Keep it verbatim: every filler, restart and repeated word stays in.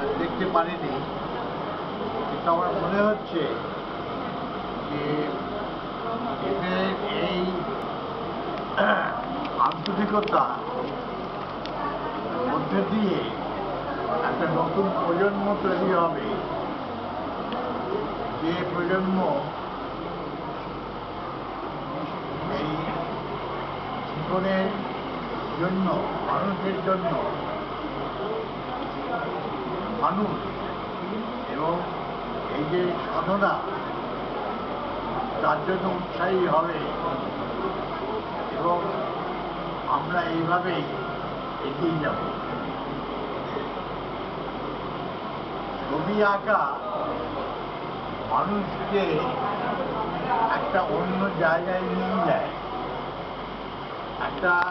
দেখতে পারিনি, কিন্তু আমার মনে হচ্ছে যে এদের এই আন্তরিকতা মধ্যে দিয়ে একটা নতুন প্রজন্ম তৈরি হবে, যে প্রজন্ম এই জীবনের জন্য, মানুষের জন্য, মানুষ এবং এই যে সাধনা তার জন্য উৎসাহী হবে। এবং আমরা এইভাবেই এগিয়ে যাব। ছবি আঁকা মানুষকে একটা অন্য জায়গায় নিয়ে যায়, একটা